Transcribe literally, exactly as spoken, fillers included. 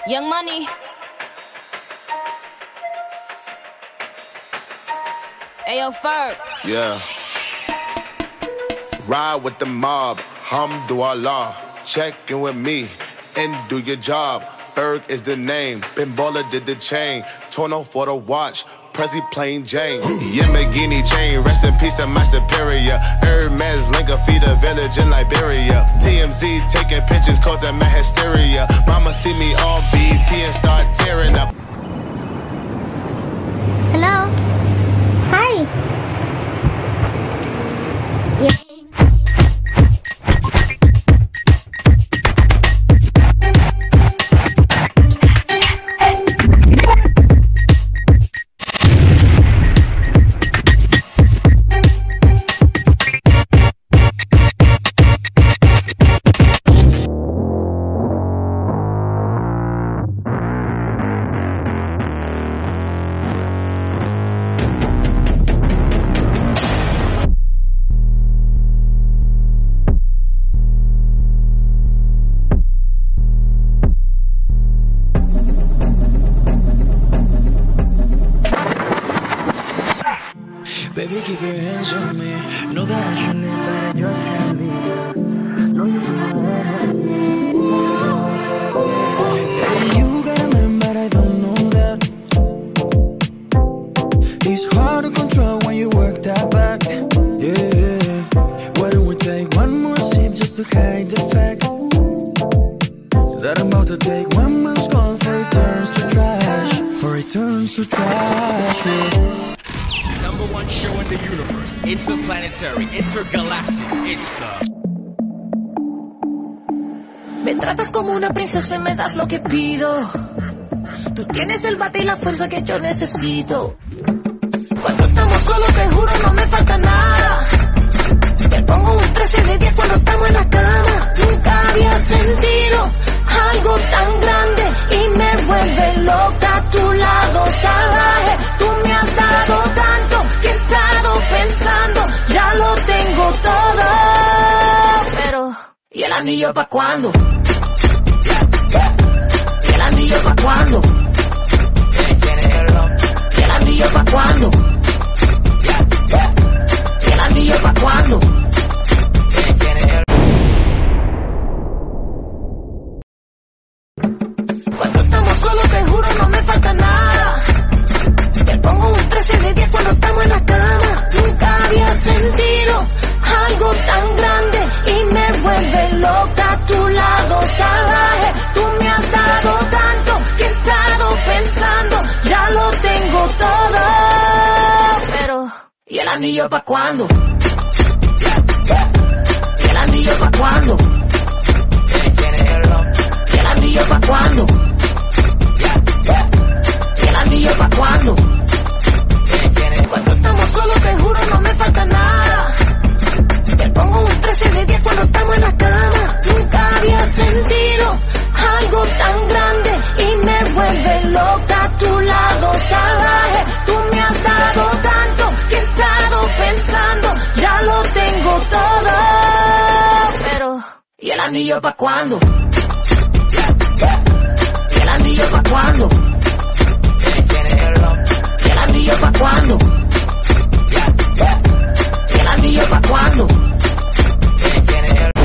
Young Money. Ayo, Ferg. Yeah. Ride with the mob, Hamdulillah. Check in with me and do your job. Ferg is the name. Ben Baller did the chain. Torno for the watch. Prezi plain Jane. Yamagini chain. Rest in peace to my superior. Hermes Linka feed a village in Liberia. T M Z taking pictures causing my hysteria. Mama see me on B T and start tearing up. Hello. Hi. Yeah. Baby, keep your hands on me. Know that I should live, but you're telling me. Know you Hey, you got a man, but I don't know that. It's hard to control when you work that back. Yeah. Why don't we take one more sip just to hide the fact that I'm about to take one man's call for it turns to trash. For it turns to trash. Yeah. Number one show in the universe, interplanetary, intergalactic, it's the... Me tratas como una princesa y me das lo que pido. Tú tienes el bate y la fuerza que yo necesito. Cuando estamos solos te juro no me falta nada. Te pongo un trece de diez cuando estamos en la cama. Nunca había sentido algo tan grande y me vuelve loca a tu lado salvaje. Tú me has dado tanto que he estado pensando, ya lo tengo todo. Pero, ¿y el anillo pa' cuándo? ¿Y el anillo pa' cuándo? ¿Y el anillo pa' cuándo? ¿Y el anillo pa' cuándo? Cuando estamos solos te juro no me falta nada. Te pongo un trece de diez cuando estamos en la cama. Nunca había sentido algo tan grande y me vuelve loca a tu lado salvaje. Tú me has dado tanto que he estado pensando, ya lo tengo todo. Pero, ¿y el anillo pa' cuándo? ¿Y el anillo pa' cuándo? ¿Y el anillo pa' cuándo? ¿Y el anillo pa' cuándo? Cuando estamos solos te juro no me falta nada. Te pongo un trece de diez cuando estamos en la cama. Nunca había sentido algo tan grande y me vuelve loca a tu lado salvaje. Tú me has dado tanto que he estado pensando, ya lo tengo todo. Pero, ¿y el anillo pa' cuándo? ¿Y el anillo pa' cuándo? ¿Y el anillo pa' cuándo? ¿Y el anillo pa' cuándo?